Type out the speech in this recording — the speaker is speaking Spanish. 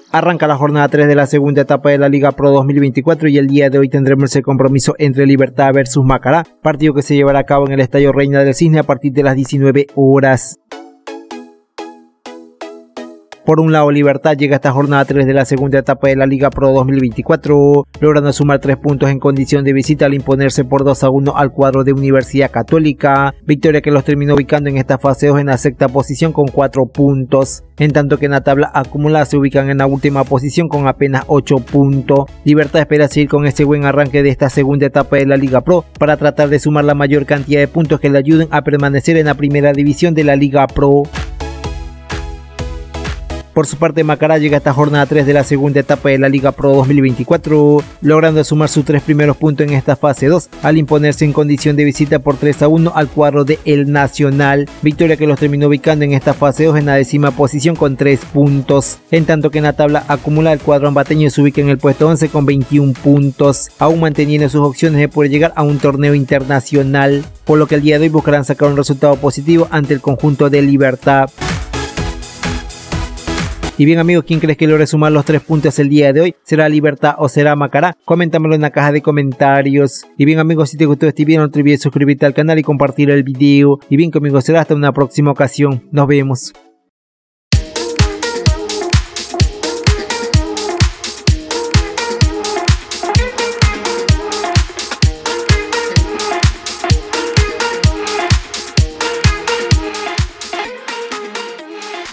Arranca la jornada 3 de la segunda etapa de la Liga Pro 2024 y el día de hoy tendremos el compromiso entre Libertad versus Macará, partido que se llevará a cabo en el Estadio Reina del Cisne a partir de las 19 horas. Por un lado, Libertad llega a esta jornada 3 de la segunda etapa de la Liga Pro 2024, logrando sumar 3 puntos en condición de visita al imponerse por 2-1 al cuadro de Universidad Católica, victoria que los terminó ubicando en esta fase 2 en la sexta posición con 4 puntos, en tanto que en la tabla acumulada se ubican en la última posición con apenas 8 puntos. Libertad espera seguir con este buen arranque de esta segunda etapa de la Liga Pro para tratar de sumar la mayor cantidad de puntos que le ayuden a permanecer en la primera división de la Liga Pro. Por su parte, Macará llega a esta jornada 3 de la segunda etapa de la Liga Pro 2024, logrando sumar sus 3 primeros puntos en esta fase 2, al imponerse en condición de visita por 3-1 al cuadro de El Nacional, victoria que los terminó ubicando en esta fase 2 en la décima posición con 3 puntos, en tanto que en la tabla acumulada el cuadro ambateño se ubica en el puesto 11 con 21 puntos, aún manteniendo sus opciones de poder llegar a un torneo internacional, por lo que el día de hoy buscarán sacar un resultado positivo ante el conjunto de Libertad. Y bien amigos, ¿quién crees que logre sumar los 3 puntos el día de hoy? ¿Será Libertad o será Macará? Coméntamelo en la caja de comentarios. Y bien amigos, si te gustó este video no te olvides suscribirte al canal y compartir el video. Y bien conmigo será hasta una próxima ocasión. Nos vemos.